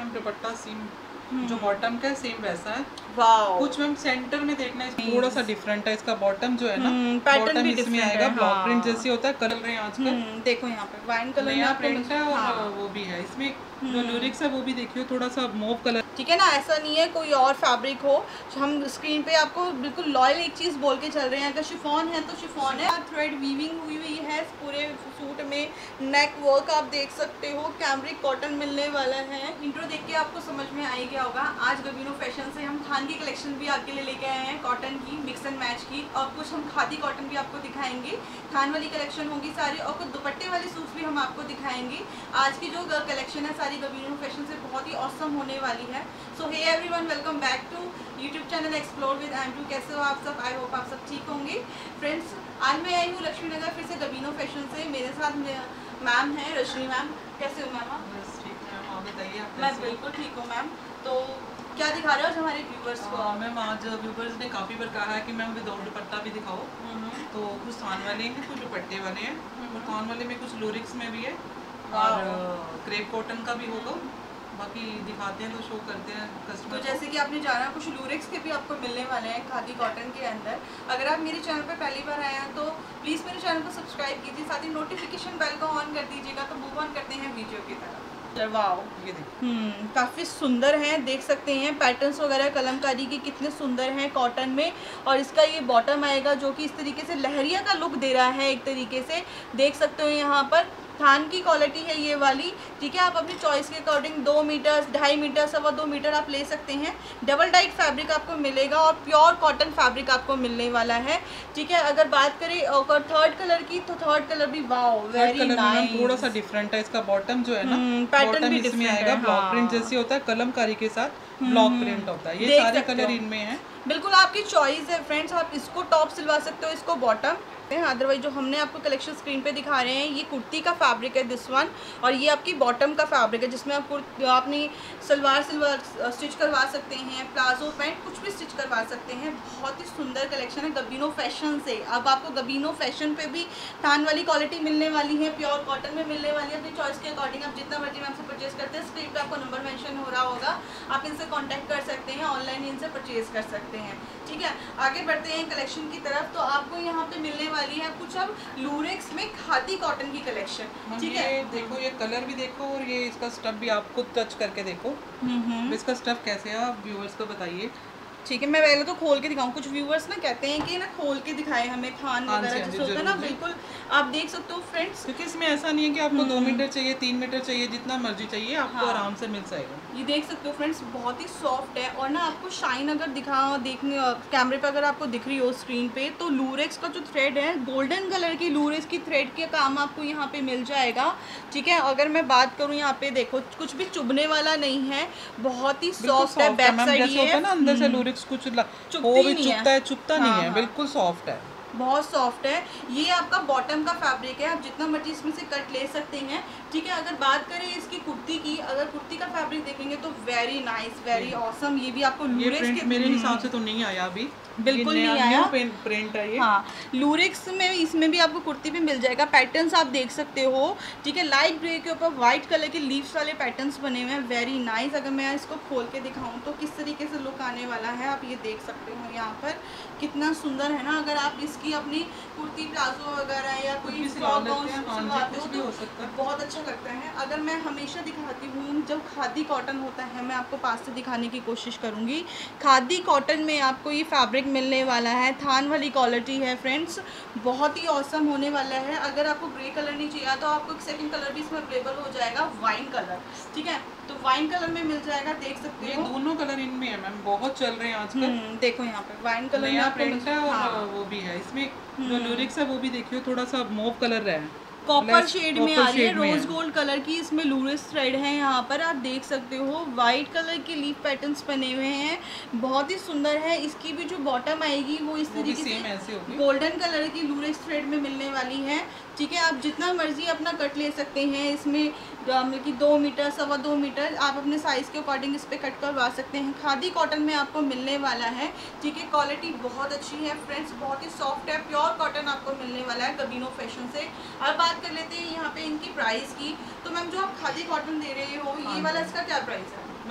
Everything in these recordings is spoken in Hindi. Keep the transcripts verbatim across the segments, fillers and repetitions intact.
मैम दुपट्टा सेम जो बॉटम का है सेम वैसा है। वाओ, कुछ मैम सेंटर में देखना है थोड़ा सा डिफरेंट है, इसका बॉटम जो है ना पैटर्न भी इसमें डिफरेंट आएगा है, ब्लॉक हाँ। प्रिंट जैसे होता है, कलर रहे हैं आजकल। देखो यहाँ पे वाइन कलर में नया आपको प्रिंट है और हाँ। वो भी है इसमें जो लिरिक्स है वो भी देखियो थोड़ा सा मूव कलर, ठीक है ना। ऐसा नहीं है कोई और फैब्रिक हो, हम स्क्रीन पे आपको बिल्कुल लॉयल एक चीज़ बोल के चल रहे हैं। अगर शिफॉन है तो शिफॉन है, थ्रेड वीविंग हुई हुई है पूरे सूट में, नेक वर्क आप देख सकते हो, कैमरिक कॉटन मिलने वाला है। इंट्रो देख के आपको समझ में आ ही गया होगा। आज गबीनो फैशन से हम थान की कलेक्शन भी आपके लिए लेके आए हैं, कॉटन की मिक्स एंड मैच की, और कुछ हम खादी कॉटन भी आपको दिखाएंगे। थान वाली कलेक्शन होगी सारी, और कुछ दुपट्टे वाले सूट्स भी हम आपको दिखाएंगे। आज की जो कलेक्शन है सारी गबीनो फैशन से बहुत ही ऑसम होने वाली है। So hey everyone, welcome back to YouTube channel explore with Andrew. कैसे हो आप सब? आई होप आप सब ठीक होंगे। फ्रेंड्स, आज मैं आई हूँ लक्ष्मी नगर फिर से गबीनो फैशन से। मेरे साथ मैम है रजनी मैम। कैसे हो मैम? बस ठीक है मैम, आप बताइए आप? मैं बिल्कुल ठीक हूँ मैम। तो क्या दिखा रहे हो आज हमारे व्यूवर्स को? मैम आज व्यूवर्स ने काफ़ी बार कहा है कि मैम विदाउट दुपट्टा भी दिखाओ, तो कुछ थान वाले हैं कुछ दुपट्टे वाले हैं, और थान वाले में कुछ लोरिक्स में भी है और क्रेप कॉटन का भी होगा। बाकी दिखाते हैं तो शो करते हैं कस्टमर। तो जैसे कि आपने जाना कुछ लूरेक्स के भी आपको मिलने वाले हैं खादी कॉटन के अंदर। अगर आप मेरे चैनल पर पहली बार आए हैं तो प्लीज़ मेरे चैनल को सब्सक्राइब कीजिए, साथ ही नोटिफिकेशन बेल को ऑन कर दीजिएगा। तो मूव ऑन करते हैं वीडियो की तरफ। वाओ, ये देखिए हम्म काफ़ी सुंदर हैं, देख सकते हैं पैटर्न्स वगैरह कलमकारी के कितने सुंदर हैं कॉटन में। और इसका ये बॉटम आएगा जो कि इस तरीके से लहरिया का लुक दे रहा है एक तरीके से, देख सकते हो। यहाँ पर थान की क्वालिटी है ये वाली, ठीक है। आप अपनी चॉइस के अकॉर्डिंग दो मीटर ढाई मीटर सवा दो मीटर आप ले सकते हैं। डबल डाइट फैब्रिक आपको मिलेगा और प्योर कॉटन फैब्रिक आपको मिलने वाला है, ठीक है। अगर बात करें और थर्ड कलर की तो थर्ड कलर भी वाओ वेरी नाइस, थोड़ा सा डिफरेंट है। इसका बॉटम जो है ना पैटर्न भी इसमें डिफरेंट आएगा है, ब्लॉक हाँ। प्रिंट जैसे होता है, कलमकारी के साथ ब्लॉक प्रिंट होता है। ये देख सारे सकते कलर हो। इनमें हैं। बिल्कुल आपकी चॉइस है फ्रेंड्स, आप इसको टॉप सिलवा सकते हो, इसको बॉटम। अदरवाइज जो हमने आपको कलेक्शन स्क्रीन पे दिखा रहे हैं ये कुर्ती का फैब्रिक है दिस वन, और ये आपकी बॉटम का फैब्रिक है जिसमें आप अपनी सलवार सलवार स्टिच करवा सकते हैं, प्लाजो पैंट कुछ भी स्टिच करवा सकते हैं। बहुत ही सुंदर कलेक्शन है गबीनो फैशन से। अब आपको गबीनो फैशन पे भी थान वाली क्वालिटी मिलने वाली है, प्योर कॉटन में मिलने वाली है। अपनी चॉइस के अकॉर्डिंग आप जितना मर्जी मैम से परचेज करते हैं, स्क्रीन पर आपको नंबर मैंशन हो रहा होगा, आप इनसे कॉन्टैक्ट कर सकते हैं, ऑनलाइन इनसे परचेज कर सकते हैं, ठीक है। आगे बढ़ते हैं कलेक्शन की तरफ। तो आपको यहाँ पे मिलने वाली है कुछ अब लूरेक्स में खादी कॉटन की कलेक्शन, ठीक है। देखो ये कलर भी देखो और ये इसका स्टफ भी आप खुद टच करके देखो। इसका स्टफ कैसे है आप व्यूअर्स को बताइए, ठीक है। मैं पहले तो खोल के दिखाऊं, कुछ व्यूअर्स ना कहते हैं कि ना खोल के दिखाए हमें थान वगैरह जैसे होता है ना, बिल्कुल आप देख सकते हो फ्रेंड्स। क्योंकि इसमें ऐसा नहीं है कि आपको दो मीटर चाहिए तीन मीटर चाहिए, जितना मर्जी चाहिए आपको हाँ। आराम से मिल जाएगा। ये देख सकते हो फ्रेंड्स, बहुत ही सॉफ्ट है। और ना आपको शाइन अगर दिखा देखने कैमरे पे अगर आपको दिख रही हो स्क्रीन पे, तो लूरेक्स का जो थ्रेड है गोल्डन कलर की लूरेक्स की थ्रेड के काम आपको यहाँ पे मिल जाएगा, ठीक है। अगर मैं बात करूँ यहाँ पे देखो कुछ भी चुभने वाला नहीं है, बहुत ही सॉफ्ट है। बैक साइड ये है ना, अंदर से लूरेक्स कुछ वो भी चुभता है, चुभता नहीं है, बिल्कुल सॉफ्ट है, बहुत सॉफ्ट है। ये आपका बॉटम का फैब्रिक है, आप जितना मर्जी इसमें से कट ले सकते हैं, ठीक है। अगर बात करें इसकी कुर्ती की, अगर कुर्ती का फैब्रिक देखेंगे तो वेरी नाइस वेरी ऑसम। ये भी आपको लूरेक्स के मेरे हिसाब से तो नहीं आया अभी, बिल्कुल नहीं आया प्रिंट है ये, हाँ। लूरेक्स में इसमें भी आपको कुर्ती भी मिल जाएगा। पैटर्न्स आप देख सकते हो, ठीक है। लाइट ग्रे के ऊपर व्हाइट कलर के लीव्स वाले पैटर्न्स बने हुए हैं, वेरी नाइस। अगर मैं इसको खोल के दिखाऊं तो किस तरीके से लुक आने वाला है आप ये देख सकते हो यहाँ पर, कितना सुंदर है ना। अगर आप इसकी अपनी कुर्ती प्लाजो वगैरह या कोई फ्रॉक गाउन सिलवाते हो तो बहुत अच्छा लगता है। अगर मैं हमेशा दिखाती हूँ जब खादी कॉटन होता है, मैं आपको पास से दिखाने की कोशिश करूँगी। खादी कॉटन में आपको ये फैब्रिक मिलने वाला है, थान वाली क्वालिटी है फ्रेंड्स, बहुत ही औसम होने वाला है। अगर आपको ग्रे कलर नहीं चाहिए तो आपको एक सेकंड कलर भी इसमें अवेलेबल हो जाएगा, वाइन कलर, ठीक है। तो वाइन कलर में मिल जाएगा, देख सकते हो। दोनों कलर इनमें है मैम, बहुत चल रहे हैं आजकल। देखो यहाँ पे वाइन कलर में प्रिंट है और वो भी है इसमें जो लूरिक्स है वो भी देखियो थोड़ा सा मूव कलर है, कॉपर शेड में आ रही है, रोज गोल्ड कलर की इसमें लूरेस थ्रेड है। यहाँ पर आप देख सकते हो वाइट कलर के लीफ पैटर्न्स बने हुए हैं, बहुत ही सुंदर है। इसकी भी जो बॉटम आएगी वो इस तरीके से गोल्डन कलर की लूरेस थ्रेड में मिलने वाली है, ठीक है। आप जितना मर्जी अपना कट ले सकते हैं इसमें, मतलब कि दो मीटर सवा दो मीटर आप अपने साइज़ के अकॉर्डिंग इस पर कट करवा सकते हैं। खादी कॉटन में आपको मिलने वाला है, ठीक है। क्वालिटी बहुत अच्छी है फ्रेंड्स, बहुत ही सॉफ्ट है, प्योर कॉटन आपको मिलने वाला है गबीनो फैशन से। अब बात कर लेते हैं यहाँ पे इनकी प्राइस की। तो मैम जो आप खादी कॉटन दे रहे हो, ये वाला इसका क्या प्राइस है?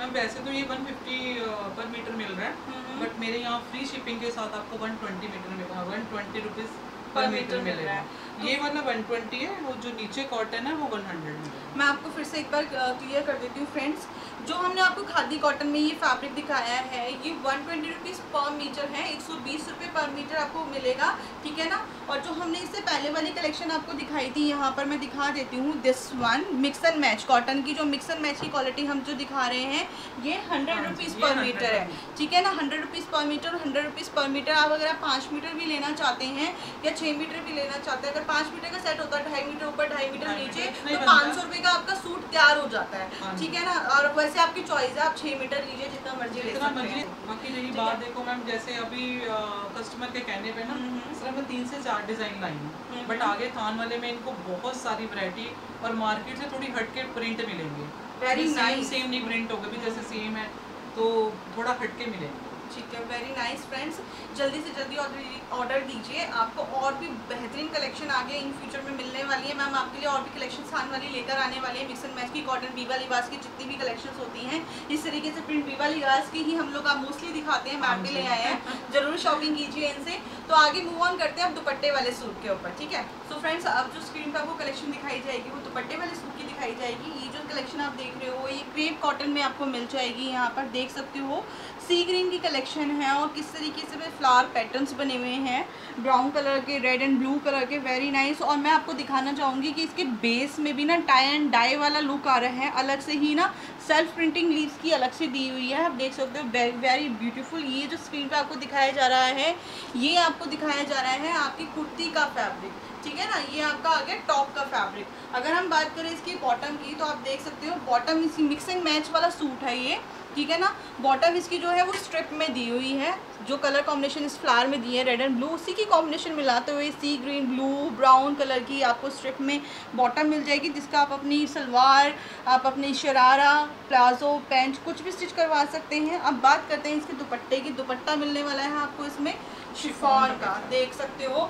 मैम वैसे तो ये वन फिफ्टी पर मीटर मिल रहा है, बट मेरे यहाँ फ्री शिपिंग के साथ आपको वन ट्वेंटी मीटर मिलेगा, one twenty rupees per metre मिलेगा। ये वाला वन ट्वेंटी है, वो जो नीचे कॉटन है वो वन हंड्रेड मिलेगा। मैं आपको फिर से एक बार क्लियर कर देती हूँ फ्रेंड्स, जो हमने आपको खादी कॉटन में ये फैब्रिक दिखाया है ये one twenty rupees per metre है, एक सौ बीस रुपये पर मीटर आपको मिलेगा, ठीक है ना। और जो हमने इससे पहले वाली कलेक्शन आपको दिखाई थी, यहाँ पर मैं दिखा देती हूँ, this one mix and match cotton की, जो मिक्स एंड मैच की क्वालिटी हम जो दिखा रहे हैं ये हंड्रेड रुपीज़ पर मीटर है, ठीक है ना। Hundred rupees per metre, hundred rupees per metre. आप अगर आप पाँच मीटर भी लेना चाहते हैं या छः मीटर भी लेना चाहते हैं, अगर पाँच मीटर का सेट होता है ढाई मीटर ऊपर ढाई मीटर नीचे, तो पाँच सौ रुपये का आपका सूट तैयार हो जाता है, ठीक है ना। और वैसे आपकी चॉइस है, आप छः मीटर लीजिए जितना मर्जी ले सकते हैं। बाकी रही बात देखो मैम, जैसे अभी कस्टमर के कहने पे ना सिर्फ मैं तीन से चार डिज़ाइन लाई हूँ, बट आगे थान वाले में इनको बहुत सारी वैरायटी और मार्केट से थोड़ी हटके प्रिंट मिलेंगे। वेरी नाइस, सेम नहीं प्रिंट होगा भी, जैसे सेम है तो थोड़ा हटके मिलेंगे, ठीक है। वेरी नाइस फ्रेंड्स, जल्दी से जल्दी ऑर्डर ऑर्डर दीजिए, आपको और भी बेहतरीन कलेक्शन आगे इन फ्यूचर में मिलने वाली है। मैम आपके लिए और भी कलेक्शन थान वाली लेकर आने वाले हैं, मिक्स एंड मैच की, कॉटन बीबा लिबास की जितनी भी कलेक्शंस होती हैं इस तरीके से प्रिंट बीबा लिबास की ही हम लोग आप मोस्टली दिखाते हैं, मैम भी ले आए हैं, जरूर शॉपिंग कीजिए इनसे। तो आगे मूव ऑन करते हैं अब दुपट्टे वाले सूट के ऊपर, ठीक है। सो फ्रेंड्स, अब जो स्क्रीन पर आपको कलेक्शन दिखाई जाएगी वो दुपट्टे वाले सूट की दिखाई जाएगी। ये जो कलेक्शन आप देख रहे हो ये क्रेप कॉटन में आपको मिल जाएगी, यहाँ पर देख सकते हो सी ग्रीन की कलेक्शन है और किस तरीके से फ्लावर पैटर्न्स बने हुए हैं, ब्राउन कलर के, रेड एंड ब्लू कलर के, वेरी नाइस। और मैं आपको दिखाना चाहूँगी कि इसके बेस में भी ना टाई एंड डाई वाला लुक आ रहा है, अलग से ही ना सेल्फ प्रिंटिंग लीव्स की अलग से दी हुई है, आप देख सकते हो, वेरी ब्यूटीफुल। ये जो स्क्रीन पे आपको दिखाया जा रहा है ये आपको दिखाया जा रहा है आपकी कुर्ती का फैब्रिक, ठीक है ना। ये आपका आ गया टॉप का फैब्रिक। अगर हम बात करें इसकी बॉटम की तो आप देख सकते हो बॉटम इसकी मिक्स एंड मैच वाला सूट है ये, ठीक है ना। बॉटम इसकी जो है वो स्ट्रिप में दी हुई है, जो कलर कॉम्बिनेशन इस फ्लावर में दी है रेड एंड ब्लू, उसी की कॉम्बिनेशन मिलाते हुए sea green, blue, brown colour की आपको स्ट्रिप में बॉटम मिल जाएगी, जिसका आप अपनी सलवार, आप अपनी शरारा, प्लाजो, पैंट कुछ भी स्टिच करवा सकते हैं। अब बात करते हैं इसके दुपट्टे की। दुपट्टा मिलने वाला है आपको इसमें शिफॉन का, देख सकते हो,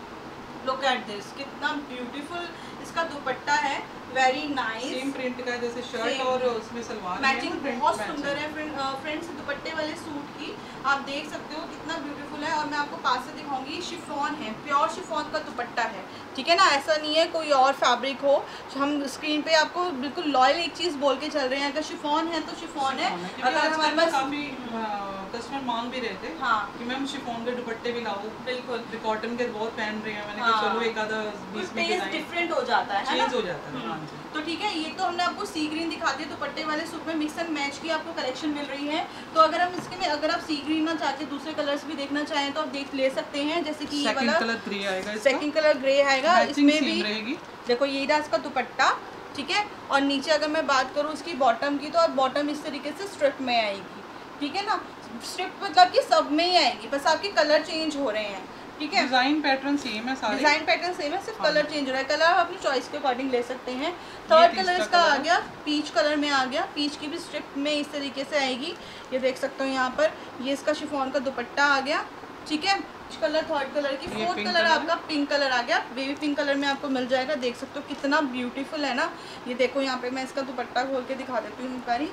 लुक एट दिस, कितना ब्यूटीफुल इसका दुपट्टा है, वेरी नाइस। सेम प्रिंट का जैसे शर्ट और उसमें सलवार मैचिंग बहुत सुंदर है फ्रेंड्स दुपट्टे वाले सूट की, आप देख सकते हो कितना ब्यूटीफुल है। और मैं आपको पास से दिखाऊंगी, शिफॉन है, प्योर शिफॉन का दुपट्टा है, ठीक है ना। ऐसा नहीं है कोई और फैब्रिक हो, हम स्क्रीन पे आपको बिल्कुल लॉयल एक चीज़ बोल के चल रहे हैं, अगर शिफॉन है तो शिफॉन है। अगर हमारे पास काफ़ी कस्टमर मांग भी रहे थे हाँ कि मैम शिफॉन के दुपट्टे भी लाओ, बिल्कुल, कॉटन के बहुत पहन रहे हैं, मैंने हाँ, कहा चलो एक आधा बीस में टेस्ट डिफरेंट हो जाता है, चेंज हो जाता है। हाँ जी, तो ठीक है। ये तो हमने आपको सी ग्रीन दिखा दिया, दुपट्टे वाले सूट में मिक्स एंड मैच की आपको कलेक्शन मिल रही है। तो अगर हम इसके में अगर आप सी ग्रीन ना चाहते दूसरे कलर्स भी देखना चाहें तो आप देख ले सकते हैं, जैसे कि ये वाला कलर ग्रे आएगा, इसका सेकंड कलर ग्रे आएगा, इसमें भी रहेगी। देखो ये रहा इसका दुपट्टा, ठीक है। और नीचे अगर मैं बात करूँ इसकी बॉटम की तो आप बॉटम इस तरीके से स्ट्रिप में आएगी, ठीक है ना। स्ट्रिप मतलब कि सब में ही आएगी, बस आपके कलर चेंज हो रहे हैं, ठीक है। डिजाइन पैटर्न सेम है, सारे डिजाइन पैटर्न सेम है, सिर्फ हाँ। कलर चेंज हो रहा है। कलर आप अपनी चॉइस के अकॉर्डिंग ले सकते हैं। थर्ड कलर इसका आ गया, पीच कलर में आ गया, पीच की भी स्ट्रिप में इस तरीके से आएगी, ये देख सकते हो यहाँ पर। ये इसका शिफॉन का दुपट्टा आ गया, ठीक है। कलर थर्ड कलर की, फोर्थ कलर आपका पिंक कलर आ गया, बेबी पिंक कलर में आपको मिल जाएगा, देख सकते हो कितना ब्यूटीफुल है ना। ये देखो यहाँ पे मैं इसका दुपट्टा खोल के दिखा देती हूँ, एक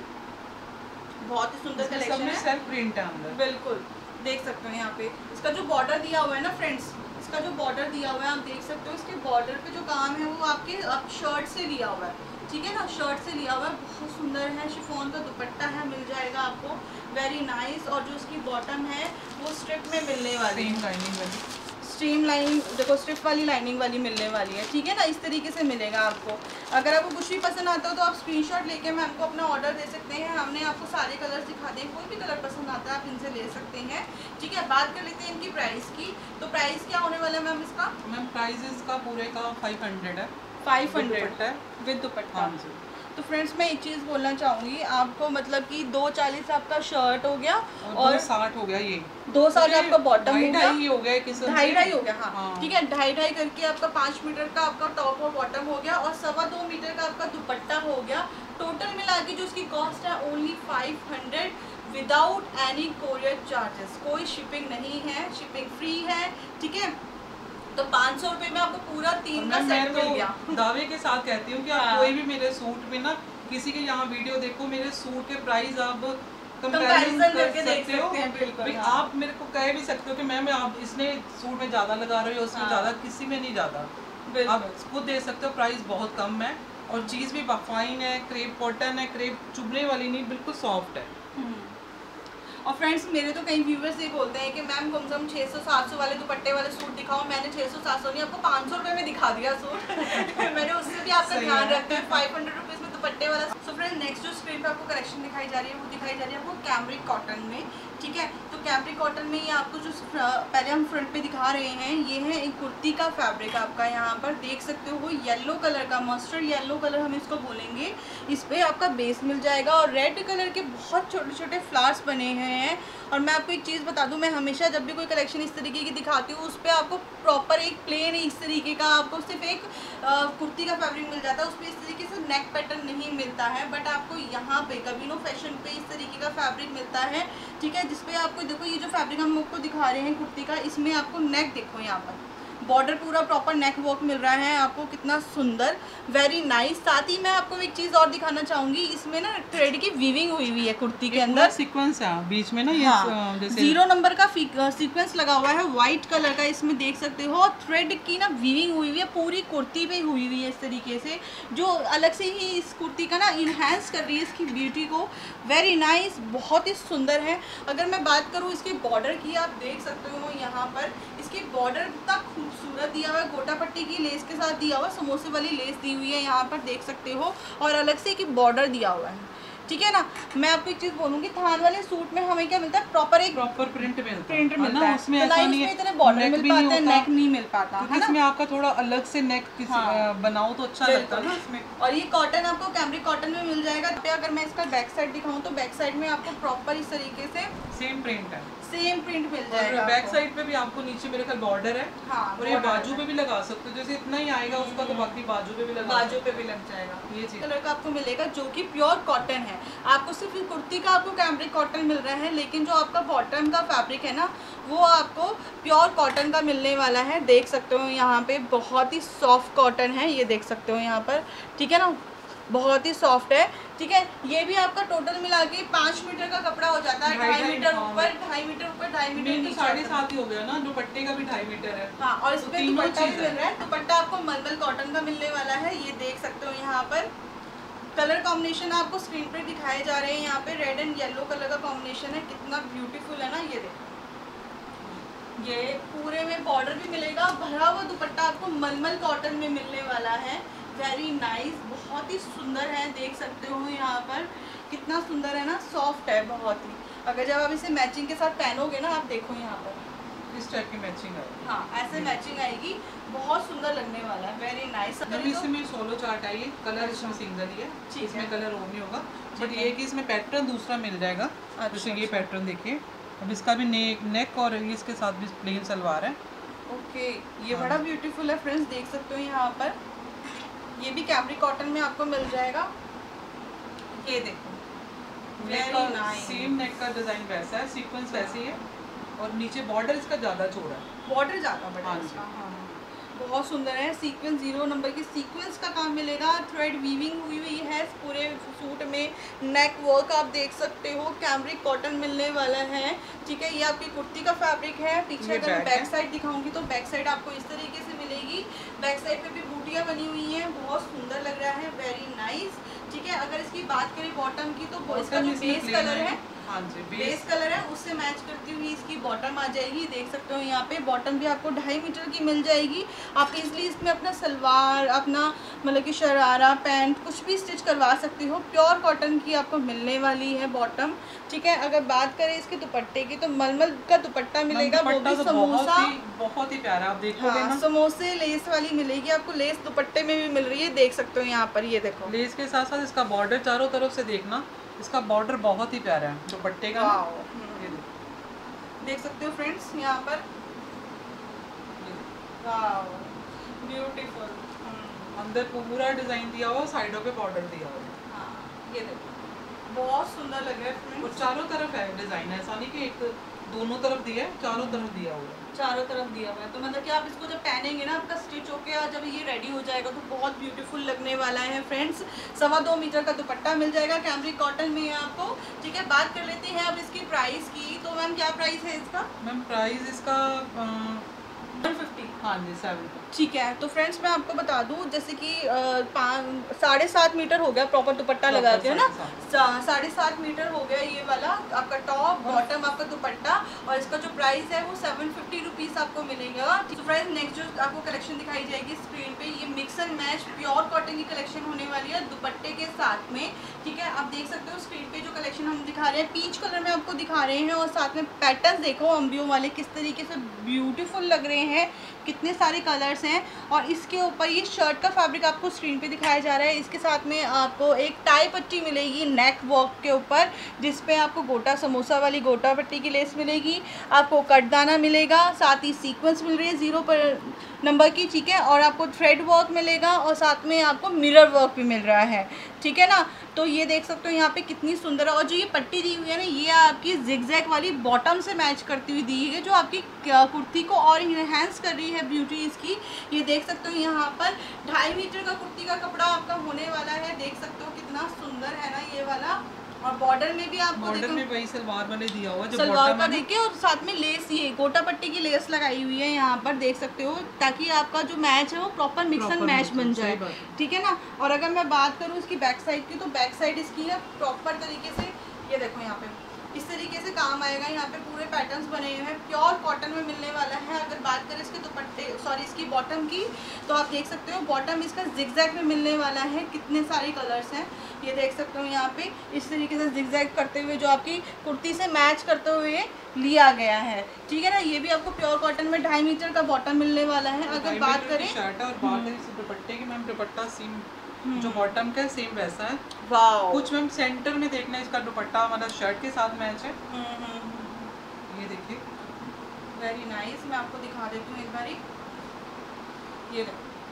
बहुत ही सुंदर कलेक्शन है, सेल्फ प्रिंट है अंदर, बिल्कुल देख सकते हो। यहाँ पे इसका जो बॉर्डर दिया हुआ है ना फ्रेंड्स, इसका जो बॉर्डर दिया हुआ है आप देख सकते हो, इसके बॉर्डर पे जो काम है वो आपके आप शर्ट से लिया हुआ है, ठीक है ना, शर्ट से लिया हुआ है, बहुत सुंदर है। शिफॉन का दुपट्टा है, मिल जाएगा आपको, वेरी नाइस। और जो उसकी बॉटम है वो स्ट्रिप में मिलने वाली है, स्ट्रीम लाइनिंग, देखो स्ट्रिप वाली लाइनिंग वाली मिलने वाली है, ठीक है ना। इस तरीके से मिलेगा आपको। अगर आपको कुछ भी पसंद आता हो तो आप स्क्रीनशॉट लेके मैं आपको अपना ऑर्डर दे सकते हैं। हमने आपको सारे कलर्स दिखा दिए, कोई भी कलर पसंद आता है आप इनसे ले सकते हैं, ठीक है। बात कर लेते हैं इनकी प्राइस की। तो प्राइस क्या होने वाला है मैम इसका? मैम प्राइस इसका पूरे का फाइव हंड्रेड है, फाइव हंड्रेड है विद दुपट्टा। तो फ्रेंड्स मैं एक चीज़ बोलना चाहूँगी आपको, मतलब कि दो चालीस आपका शर्ट हो गया और साठ हो गया, ये दो साठ आपका बॉटम हो गया, हो गया ढाई ढाई हो गया, हाँ, हाँ। ठीक है। ढाई ढाई करके आपका पाँच मीटर का आपका टॉप और बॉटम हो गया और सवा दो मीटर का आपका दुपट्टा हो गया। टोटल मिला के जो उसकी कॉस्ट है only five hundred without any courier charges, कोई शिपिंग नहीं है, शिपिंग फ्री है, ठीक है। तो पाँच सौ रुपये में आपको पूरा तीन का सेट मिल गया। दावे के साथ कहती हूँ कि आप हाँ। कोई भी मेरे सूट में ना किसी के यहाँ वीडियो देखो, मेरे सूट के प्राइस आप कंपैरिजन कर करके देख सकते हो। सकते हैं, बिल्कुल। भाई हाँ। आप मेरे को कह भी सकते हो कि मैम आप इसने सूट में ज़्यादा लगा रहे हो, उसमें हाँ। ज़्यादा, किसी में नहीं ज़्यादा। आप खुद देख सकते हो प्राइस बहुत कम है और चीज़ भी फाइन है, क्रेप कॉटन है, क्रेप चुभने वाली नहीं, बिल्कुल सॉफ्ट है। और फ्रेंड्स मेरे तो कई व्यूवर्स ये बोलते हैं कि मैम कम से कम छः सौ सात सौ वाले दुपट्टे वाले सूट दिखाओ। मैंने छः सौ सात सौ नहीं, आपको पाँच सौ रुपये में दिखा दिया सूट। मैंने उससे भी आपका ध्यान रखा है, फाइव हंड्रेड रुपीज़ में दुपट्टे वाला। सो फ्रेंड नेक्स्ट जो स्क्रीन पे आपको कलेक्शन दिखाई जा रही है वो दिखाई जा रही है आपको कैमरिक कॉटन में, ठीक है। तो कैमरिक कॉटन में ये आपको जो पहले हम फ्रंट पे दिखा रहे हैं ये है एक कुर्ती का फैब्रिक, आपका यहाँ पर देख सकते हो येलो कलर का, मस्टर्ड येलो कलर हम इसको बोलेंगे। इस पर आपका बेस मिल जाएगा और रेड कलर के बहुत छोटे छोटे फ्लावर्स बने हैं। और मैं आपको एक चीज़ बता दूं, मैं हमेशा जब भी कोई कलेक्शन इस तरीके की दिखाती हूँ उस पर आपको प्रॉपर एक प्लेन इस तरीके का आपको सिर्फ एक आ, कुर्ती का फैब्रिक मिल जाता है, उस पर इस तरीके से नेक पैटर्न नहीं मिलता है। बट आपको यहाँ पे कबीनो फैशन पे इस तरीके का फैब्रिक मिलता है, ठीक है। जिसपे आपको देखो ये जो फैब्रिक हम आपको दिखा रहे हैं कुर्ती का, इसमें आपको नेक देखो यहाँ पर बॉर्डर पूरा प्रॉपर नेक वर्क मिल रहा है आपको, कितना सुंदर, वेरी नाइस। साथ ही मैं आपको एक चीज़ और दिखाना चाहूँगी, इसमें ना थ्रेड की वीविंग हुई हुई है कुर्ती के अंदर, सीक्वेंस है बीच में ना ये हाँ, जैसे जीरो नंबर का सीक्वेंस लगा हुआ है व्हाइट कलर का, इसमें देख सकते हो। थ्रेड की ना वीविंग हुई हुई है पूरी कुर्ती पे हुई हुई है इस तरीके से, जो अलग से ही इस कुर्ती का ना इन्हेंस कर रही है इसकी ब्यूटी को। वेरी नाइस, बहुत ही सुंदर है। अगर मैं बात करूँ इसके बॉर्डर की, आप देख सकते हो यहाँ पर इसके बॉर्डर इतना खूबसूरत दिया हुआ है, गोटा पट्टी की लेस के साथ दिया हुआ, समोसे वाली लेस दी हुई है यहाँ पर देख सकते हो, और अलग से एक बॉर्डर दिया हुआ है, ठीक है ना। मैं आपको एक चीज बोलूंगी, थान वाले सूट में हमें क्या मिलता है, प्रॉपर एक प्रॉपर प्रिंट मिलता है, प्रिंट मिलता है है, उसमें तो ऐसा नहीं उसमें है, इतने बॉर्डर मिल पाते हैं, नेक नहीं मिल पाता है ना। इसमें आपका थोड़ा अलग से नेक किसी हाँ। बनाओ तो अच्छा लगता है ना इसमें। और ये कॉटन आपको कैमरिक कॉटन में मिल जाएगा। अगर मैं इसका बैक साइड दिखाऊं तो बैक साइड में आपको प्रॉपर इस तरीके से सेम प्रिंट है, सेम प्रिंट मिल जाएगा। और बैक साइड पे भी आपको नीचे मेरे ख्याल बॉर्डर है, हाँ, और ये बाजू पे भी लगा सकते हो, जैसे इतना ही आएगा उसका तो बाकी बाजू पे भी लगा, बाजू पे भी लग जाएगा। ये चीज कलर का आपको मिलेगा जो कि प्योर कॉटन है। आपको सिर्फ कुर्ती का आपको कैमरिक कॉटन मिल रहा है, लेकिन जो आपका बॉटम का फैब्रिक है ना वो आपको प्योर कॉटन का मिलने वाला है। देख सकते हो यहाँ पे बहुत ही सॉफ्ट कॉटन है, ये देख सकते हो यहाँ पर, ठीक है ना, बहुत ही सॉफ्ट है, ठीक है। ये भी आपका टोटल मिला के पाँच मीटर का कपड़ा हो जाता है, ढाई मीटर ऊपर ढाई मीटर ऊपर ढाई मीटर नीचे, साढ़े सात ही हो गया ना, दुपट्टे का भी ढाई मीटर है। हाँ, और इसमें तो दुपट्टा भी मिल रहा है, दुपट्टा आपको मलमल कॉटन का मिलने वाला है, ये देख सकते हो यहाँ पर। कलर कॉम्बिनेशन आपको स्क्रीन पर दिखाए जा रहे हैं, यहाँ पे रेड एंड येलो कलर का कॉम्बिनेशन है, कितना ब्यूटीफुल है ना। ये देखो, ये पूरे में बॉर्डर भी मिलेगा, भरा हुआ दुपट्टा आपको मलमल कॉटन में मिलने वाला है। वेरी नाइस, बहुत ही सुंदर है, देख सकते हो यहाँ पर कितना सुंदर है ना, सॉफ्ट है बहुत ही। अगर जब आप इसे मैचिंग के साथ पहनोगे ना, आप देखो यहाँ पर इस टाइप की मैचिंग आएगी, हाँ ऐसे मैचिंग आएगी, बहुत सुंदर लगने वाला है। Very nice. इसमें सोलो चार्ट आई है, कलर इसमें सिंगल ही है, इसमें कलर और नहीं होगा, बट ये कि इसमें पैटर्न दूसरा मिल जाएगा। जैसे ये पैटर्न देखिए, अब इसका भी नेक नेक और इसके साथ भी प्लेन सलवार है। ओके, ये बड़ा ब्यूटीफुल है फ्रेंड्स, देख सकते हो यहाँ पर। ये भी कैमरिक कॉटन में आपको मिल जाएगा, ये देखो वेरी नाइस। सेम नेक का डिजाइन वैसा है, सीक्वेंस वैसे ही है, और नीचे बॉर्डर इसका ज़्यादा चौड़ा है, बॉर्डर ज़्यादा बड़ा हाँ है इसका, हाँ बहुत सुंदर है। सीक्वेंस जीरो नंबर की सीक्वेंस का काम मिलेगा, थ्रेड वीविंग हुई हुई है पूरे सूट में, नेक वर्क आप देख सकते हो, कैमरिक कॉटन मिलने वाला है, ठीक है। ये आपकी कुर्ती का फैब्रिक है। पीछे अगर मैं बैक साइड दिखाऊंगी तो बैक साइड आपको इस तरीके से मिलेगी, बैक साइड पे भी बूटियाँ बनी हुई हैं, बहुत सुंदर लग रहा है, वेरी नाइस, ठीक है। अगर इसकी बात करें बॉटम की तो इसका जो बेस कलर है, हाँ जी, बेस कलर है उससे मैच करती हुई इसकी बॉटम आ जाएगी, देख सकते हो यहाँ पे। बॉटम भी आपको ढाई मीटर की मिल जाएगी, आप इजली इसमें अपना सलवार, अपना मतलब कि शरारा, पैंट कुछ भी स्टिच करवा सकते हो। प्योर कॉटन की आपको मिलने वाली है बॉटम, ठीक है। अगर बात करें इसके दुपट्टे की तो मलमल का दुपट्टा मिलेगा, वो भी समोसा, बहुत ही प्यारा, आप देखोगे हाँ, ना, समोसे लेस वाली मिलेगी आपको, लेस दुपट्टे में भी मिल रही है, देख सकते हो यहाँ पर। ये देखो लेस के साथ साथ इसका बॉर्डर चारों तरफ से देखना, इसका बॉर्डर बहुत ही प्यारा है दुपट्टे का, ये देख सकते हो फ्रेंड्स यहाँ पर, वाओ ब्यूटीफुल। अंदर पूरा डिजाइन दिया हुआ, साइडों पे बॉर्डर दिया हुआ, हाँ ये देखो बहुत सुंदर लग रहा है फ्रेंड्स। और चारों तरफ है डिजाइन, ऐसा नहीं कि एक दोनों तरफ दिया है, चारों तरफ दिया हुआ है, चारों तरफ दिया हुआ है। तो मतलब कि आप इसको जब पहनेंगे ना आपका स्टिच होके और जब ये रेडी हो जाएगा तो बहुत ब्यूटीफुल लगने वाला है फ्रेंड्स। सवा दो मीटर का दुपट्टा मिल जाएगा कैमरिक कॉटन में आपको। ठीक है, बात कर लेते हैं अब इसकी प्राइस की। तो मैम क्या प्राइस है इसका? मैम प्राइस इसका वन फिफ्टी। हाँ जी सेवन। ठीक है, तो फ्रेंड्स मैं आपको बता दूं जैसे कि साढ़े सात मीटर हो गया प्रॉपर दुपट्टा लगा के, है ना, साढ़े सात मीटर हो गया ये वाला आपका टॉप बॉटम आपका दुपट्टा, और इसका जो प्राइस है वो सेवन फिफ्टी रुपीज़ आपको मिलेगा। तो फ्रेंड्स नेक्स्ट जो आपको कलेक्शन दिखाई जाएगी स्क्रीन पे, ये mix and match pure cotton की कलेक्शन होने वाली है दुपट्टे के साथ में। ठीक है, आप देख सकते हो स्क्रीन पे जो कलेक्शन हम दिखा रहे हैं पीच कलर में आपको दिखा रहे हैं, और साथ में पैटर्न देखो अम्बियों वाले किस तरीके से ब्यूटीफुल लग रहे हैं, कितने सारे कलर्स हैं। और इसके ऊपर ये शर्ट का फैब्रिक आपको स्क्रीन पे दिखाया जा रहा है। इसके साथ में आपको एक टाई पट्टी मिलेगी नेक वर्क के ऊपर, जिस पे आपको गोटा समोसा वाली गोटा पट्टी की लेस मिलेगी, आपको कटदाना मिलेगा, साथ ही सीक्वेंस मिल रही है जीरो पर नंबर की। ठीक है, और आपको थ्रेड वर्क मिलेगा और साथ में आपको मिरर वर्क भी मिल रहा है। ठीक है ना, तो ये देख सकते हो यहाँ पे कितनी सुंदर है। और जो ये पट्टी दी हुई है ना, ये आपकी जिगजैग वाली बॉटम से मैच करती हुई दी है, जो आपकी कुर्ती को और इनहेंस कर रही है ब्यूटी इसकी। ये देख सकते हो यहाँ पर ढाई मीटर का कुर्ती का कपड़ा आपका होने वाला है। देख सकते हो कितना सुंदर है ना ये वाला। और बॉर्डर में भी आपको बॉर्डर में वही सलवार वाले दिया हुआ जो सलवार का देखिए, और साथ में लेस, ये गोटा पट्टी की लेस लगाई हुई है यहाँ पर देख सकते हो, ताकि आपका जो मैच है वो प्रॉपर मिक्स एंड मैच बन जाए। ठीक है ना, और अगर मैं बात करूँ इसकी बैक साइड की, तो बैक साइड इसकी है प्रॉपर तरीके से, ये देखो यहाँ पे इस तरीके से काम आएगा। यहाँ पे पूरे पैटर्न्स बने हुए हैं, प्योर कॉटन में मिलने वाला है। अगर बात करें इसके दुपट्टे सॉरी इसकी बॉटम की, तो आप देख सकते हो बॉटम इसका जिगजैग में मिलने वाला है। कितने सारे कलर्स हैं ये देख सकते हो यहाँ पे, इस तरीके से जिगजैग करते हुए जो आपकी कुर्ती से मैच करते हुए लिया गया है। ठीक है ना, ये भी आपको प्योर कॉटन में ढाई मीटर का बॉटम मिलने वाला है। अगर बात करें शर्ट और बात है दुपट्टे की, मैम दुपट्टा सेम जो बॉटम का सेम वैसा है। वाओ, कुछ मैम सेंटर में देखना इसका दुपट्टा मतलब शर्ट के साथ मैच है। ये देखिए वेरी नाइस, मैं आपको दिखा देती हूँ एक बारी। ये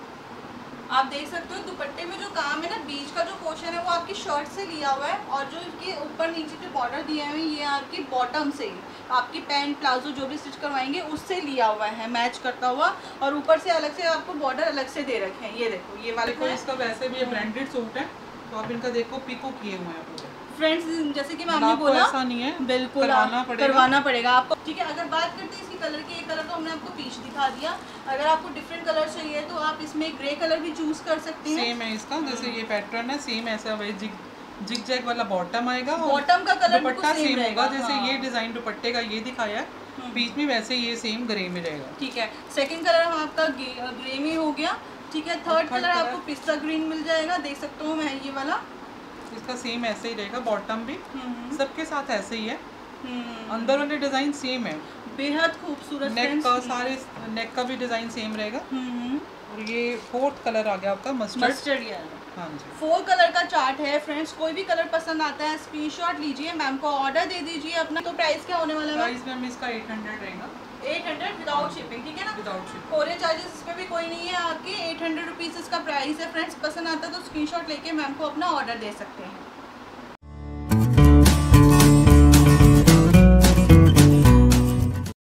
आप देख सकते हो दुपट्टे में जो काम है ना, बीच का जो पोर्शन है वो आपकी शर्ट से लिया हुआ है, और जो इसके ऊपर नीचे जो बॉर्डर दिए हुए हैं ये आपकी बॉटम से, आपकी पैंट प्लाजो जो भी स्टिच करवाएंगे उससे लिया हुआ है मैच करता हुआ, और ऊपर से अलग से आपको बॉर्डर अलग से दे रखे हैं। ये देखो ये वाले देखो इसका वैसे भी ब्रांडेड सूट है, तो आप इनका देखो पिको किए हुए हैं पूरे फ्रेंड्स, जैसे कि मैम ने बोला ऐसा नहीं है, बिल्कुल करवाना पड़ेगा करवाना पड़ेगा आपको। ठीक है, अगर बात करते हैं इसकी कलर की, एक कलर तो हमने आपको पीच दिखा दिया, अगर आपको डिफरेंट कलर चाहिए तो आप इसमें ग्रे कलर भी चूज कर सकते हैं। सेम है इसका, जैसे ये पैटर्न है सेम ऐसा वही जिग जिग जैग वाला बॉटम आएगा, बॉटम का कलर दुपट्टा सेम होगा। जैसे ये डिजाइन दुपट्टे का ये दिखाया है बीच में, वैसे ये सेम ग्रे में रहेगा। ठीक है, सेकंड कलर हम आपका ग्रे में हो गया। ठीक है, थर्ड कलर आपको पिस्ता ग्रीन मिल जाएगा, देख सकते हो मैं ये वाला, इसका सेम ऐसे ही रहेगा, बॉटम भी सबके साथ ऐसे ही है, अंदर वाले डिजाइन सेम है, बेहद खूबसूरत। नेक का सारे नेक का भी डिजाइन सेम रहेगा। और ये फोर्थ कलर आ गया आपका मस्टर्ड मस्टर्ड येलो। हाँ जी, फोर कलर का चार्ट है फ्रेंड्स, कोई भी कलर पसंद आता है स्क्रीनशॉट लीजिए, मैम को ऑर्डर दे दीजिए अपना। तो प्राइस क्या होने वाला है? प्राइस मैम इसका एट हंड्रेड रहेगा, एट हंड्रेड विदाउट शिपिंग। ठीक है ना, विदाउट शिपिंग, कोरियर चार्जेस इसमें भी कोई नहीं है आपके। एट हंड्रेड रुपीज़ इसका प्राइस है फ्रेंड्स, पसंद आता है तो स्क्रीनशॉट लेके मैम को अपना ऑर्डर दे सकते हैं।